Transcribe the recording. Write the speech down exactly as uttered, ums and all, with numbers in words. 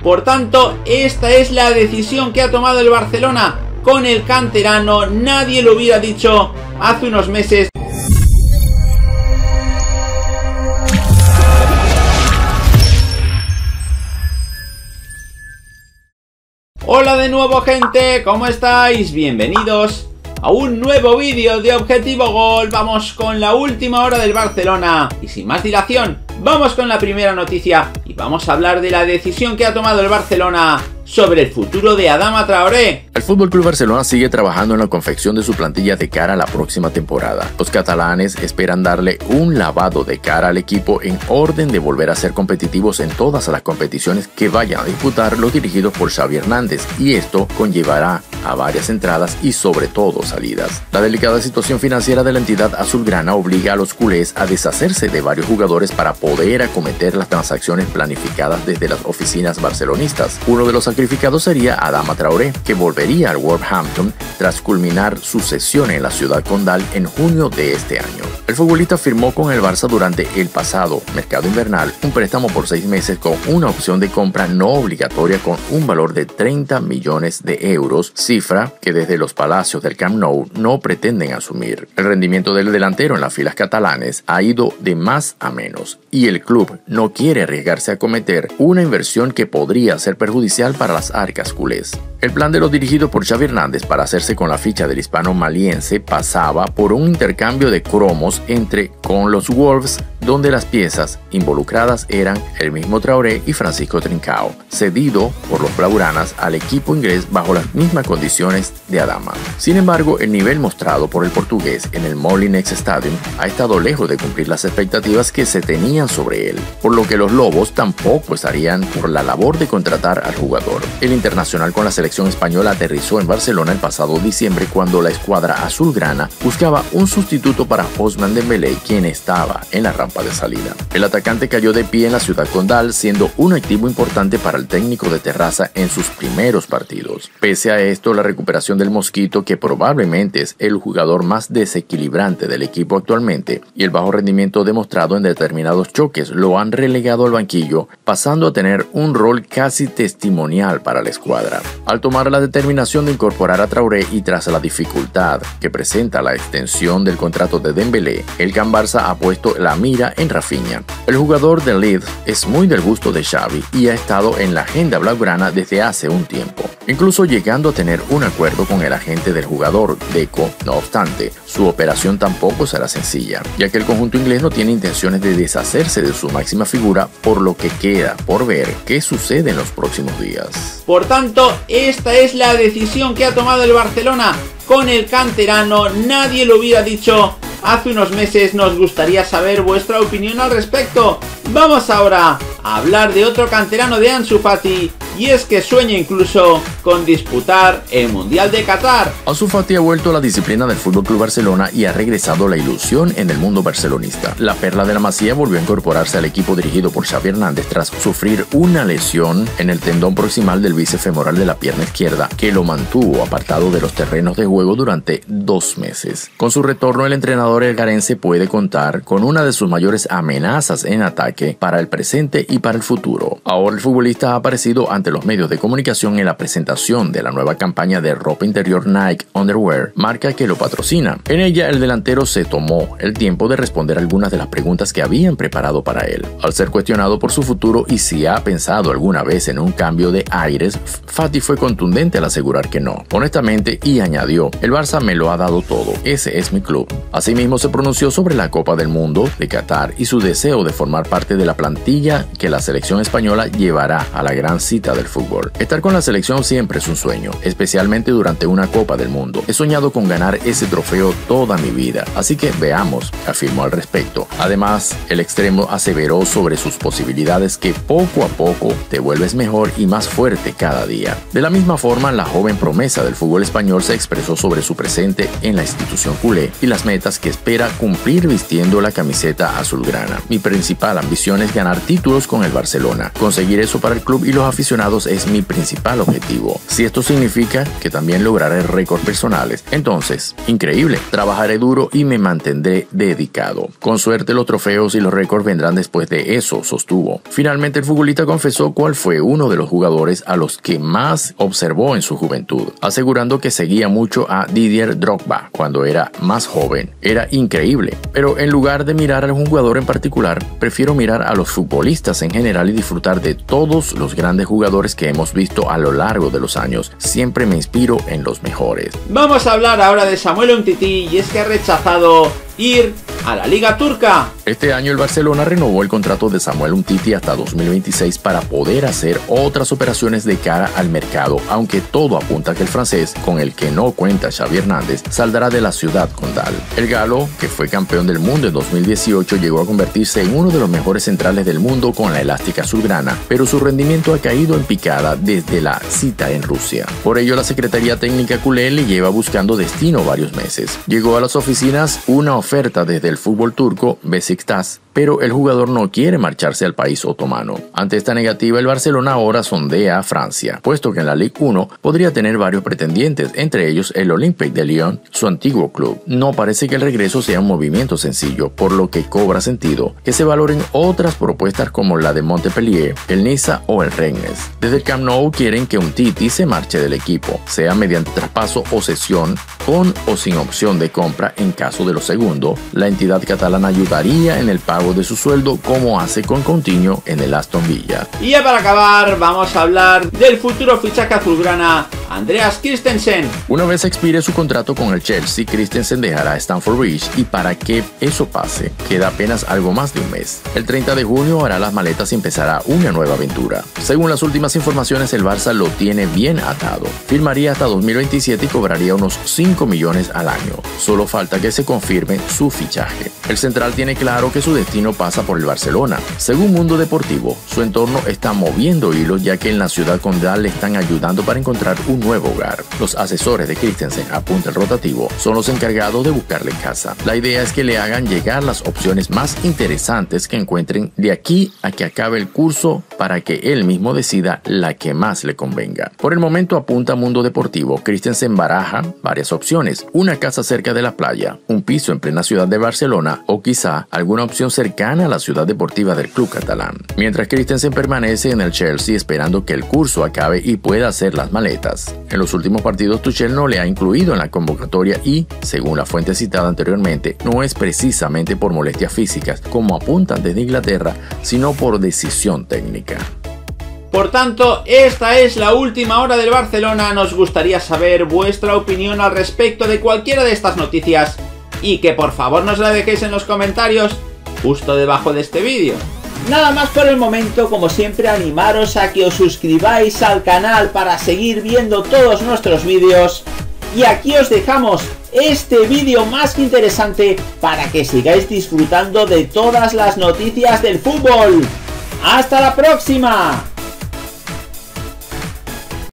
Por tanto, esta es la decisión que ha tomado el Barcelona con el canterano. Nadie lo hubiera dicho hace unos meses. Hola de nuevo, gente, ¿cómo estáis? Bienvenidos a un nuevo vídeo de Objetivo Gol. Vamos con la última hora del Barcelona y sin más dilación, vamos con la primera noticia y vamos a hablar de la decisión que ha tomado el Barcelona sobre el futuro de Adama Traoré. El F C Barcelona sigue trabajando en la confección de su plantilla de cara a la próxima temporada. Los catalanes esperan darle un lavado de cara al equipo en orden de volver a ser competitivos en todas las competiciones que vayan a disputar los dirigidos por Xavi Hernández, y esto conllevará a varias entradas y sobre todo salidas. La delicada situación financiera de la entidad azulgrana obliga a los culés a deshacerse de varios jugadores para poder acometer las transacciones planificadas desde las oficinas barcelonistas. Uno de los sacrificado sería Adama Traoré, que volvería al Wolverhampton tras culminar su cesión en la ciudad condal en junio de este año. El futbolista firmó con el Barça durante el pasado mercado invernal un préstamo por seis meses con una opción de compra no obligatoria con un valor de treinta millones de euros, cifra que desde los palacios del Camp Nou no pretenden asumir. El rendimiento del delantero en las filas catalanes ha ido de más a menos y el club no quiere arriesgarse a cometer una inversión que podría ser perjudicial para las arcas culés. El plan de los dirigidos por Xavi Hernández para hacerse con la ficha del hispano maliense pasaba por un intercambio de cromos entre con los Wolves, donde las piezas involucradas eran el mismo Traoré y Francisco Trincao, cedido por los blaugranas al equipo inglés bajo las mismas condiciones de Adama. Sin embargo, el nivel mostrado por el portugués en el Molineux Stadium ha estado lejos de cumplir las expectativas que se tenían sobre él, por lo que los Lobos tampoco estarían por la labor de contratar al jugador. El internacional con la selección española aterrizó en Barcelona el pasado diciembre cuando la escuadra azulgrana buscaba un sustituto para Ousmane Dembélé, quien estaba en la rampa de salida. El atacante cayó de pie en la ciudad condal, siendo un activo importante para el técnico de Terrassa en sus primeros partidos. Pese a esto, la recuperación del Mosquito, que probablemente es el jugador más desequilibrante del equipo actualmente, y el bajo rendimiento demostrado en determinados choques lo han relegado al banquillo, pasando a tener un rol casi testimonial para la escuadra. Al tomar la determinación de incorporar a Traoré y tras la dificultad que presenta la extensión del contrato de Dembélé, el Can Barça ha puesto la mira en Rafinha. El jugador de Leeds es muy del gusto de Xavi y ha estado en la agenda blaugrana desde hace un tiempo, incluso llegando a tener un acuerdo con el agente del jugador, Deco. No obstante, su operación tampoco será sencilla, ya que el conjunto inglés no tiene intenciones de deshacerse de su máxima figura, por lo que queda por ver qué sucede en los próximos días. Por tanto, esta es la decisión que ha tomado el Barcelona con el canterano. Nadie lo hubiera dicho hace unos meses. Nos gustaría saber vuestra opinión al respecto. Vamos ahora a hablar de otro canterano de Ansu Fati, y es que sueña incluso con disputar el Mundial de Qatar. Ansu Fati ha vuelto a la disciplina del F C Barcelona y ha regresado la ilusión en el mundo barcelonista. La perla de la Masía volvió a incorporarse al equipo dirigido por Xavi Hernández tras sufrir una lesión en el tendón proximal del bíceps femoral de la pierna izquierda, que lo mantuvo apartado de los terrenos de juego durante dos meses. Con su retorno, el entrenador elgarense puede contar con una de sus mayores amenazas en ataque para el presente y para el futuro. Ahora el futbolista ha aparecido ante los medios de comunicación en la presentación de la nueva campaña de ropa interior Nike Underwear, marca que lo patrocina. En ella, el delantero se tomó el tiempo de responder algunas de las preguntas que habían preparado para él. Al ser cuestionado por su futuro y si ha pensado alguna vez en un cambio de aires, Fati fue contundente al asegurar que no, honestamente, y añadió: el Barça me lo ha dado todo, ese es mi club. Asimismo, se pronunció sobre la Copa del Mundo de Qatar y su deseo de formar parte de la plantilla que la selección española llevará a la gran cita del fútbol. Estar con la selección siempre es un sueño, especialmente durante una Copa del Mundo. He soñado con ganar ese trofeo toda mi vida, así que veamos, afirmó al respecto. Además, el extremo aseveró sobre sus posibilidades que poco a poco te vuelves mejor y más fuerte cada día. De la misma forma, la joven promesa del fútbol español se expresó sobre su presente en la institución culé y las metas que espera cumplir vistiendo la camiseta azulgrana. Mi principal ambición es ganar títulos con el Barcelona. Conseguir eso para el club y los aficionados es mi principal objetivo. deportivo. Si esto significa que también lograré récords personales, entonces, increíble, trabajaré duro y me mantendré dedicado. Con suerte los trofeos y los récords vendrán después de eso, sostuvo. Finalmente el futbolista confesó cuál fue uno de los jugadores a los que más observó en su juventud, asegurando que seguía mucho a Didier Drogba cuando era más joven. Era increíble, pero en lugar de mirar a un jugador en particular, prefiero mirar a los futbolistas en general y disfrutar de todos los grandes jugadores que hemos visto a lo largo de los años. Siempre me inspiro en los mejores. Vamos a hablar ahora de Samuel Umtiti, y es que ha rechazado ir a la Liga Turca. Este año el Barcelona renovó el contrato de Samuel Umtiti hasta dos mil veintiséis para poder hacer otras operaciones de cara al mercado, aunque todo apunta a que el francés, con el que no cuenta Xavi Hernández, saldrá de la ciudad condal. El galo, que fue campeón del mundo en dos mil dieciocho, llegó a convertirse en uno de los mejores centrales del mundo con la elástica azulgrana, pero su rendimiento ha caído en picada desde la cita en Rusia. Por ello, la Secretaría Técnica culé le lleva buscando destino varios meses. Llegó a las oficinas una oferta desde el fútbol turco Beşiktaş, pero el jugador no quiere marcharse al país otomano. Ante esta negativa, el Barcelona ahora sondea a Francia, puesto que en la Ligue uno podría tener varios pretendientes, entre ellos el Olympique de Lyon, su antiguo club. No parece que el regreso sea un movimiento sencillo, por lo que cobra sentido que se valoren otras propuestas como la de Montpellier, el Niza o el Rennes. Desde el Camp Nou quieren que Umtiti se marche del equipo, sea mediante traspaso o cesión, con o sin opción de compra. En caso de lo segundo, la entidad catalana ayudaría en el pago de su sueldo, como hace con Coutinho en el Aston Villa. Y ya para acabar, vamos a hablar del futuro fichaje azulgrana Andreas Christensen. Una vez expire su contrato con el Chelsea, Christensen dejará Stamford Bridge, y para que eso pase, queda apenas algo más de un mes. El treinta de junio hará las maletas y empezará una nueva aventura. Según las últimas informaciones, el Barça lo tiene bien atado. Firmaría hasta dos mil veintisiete y cobraría unos cinco millones al año. Solo falta que se confirme su fichaje. El central tiene claro que su destino pasa por el Barcelona. Según Mundo Deportivo, su entorno está moviendo hilos, ya que en la ciudad condal le están ayudando para encontrar un nuevo hogar. Los asesores de Christensen, apunta el rotativo, son los encargados de buscarle casa. La idea es que le hagan llegar las opciones más interesantes que encuentren de aquí a que acabe el curso, para que él mismo decida la que más le convenga. Por el momento, apunta Mundo Deportivo, Christensen baraja varias opciones: una casa cerca de la playa, un piso en plena ciudad de Barcelona o quizá alguna opción cercana a la ciudad deportiva del club catalán. Mientras Christensen permanece en el Chelsea esperando que el curso acabe y pueda hacer las maletas. En los últimos partidos Tuchel no le ha incluido en la convocatoria y, según la fuente citada anteriormente, no es precisamente por molestias físicas, como apuntan desde Inglaterra, sino por decisión técnica. Por tanto, esta es la última hora del Barcelona. Nos gustaría saber vuestra opinión al respecto de cualquiera de estas noticias, y que por favor nos la dejéis en los comentarios justo debajo de este vídeo. Nada más por el momento. Como siempre, animaros a que os suscribáis al canal para seguir viendo todos nuestros vídeos, y aquí os dejamos este vídeo más que interesante para que sigáis disfrutando de todas las noticias del fútbol. ¡Hasta la próxima!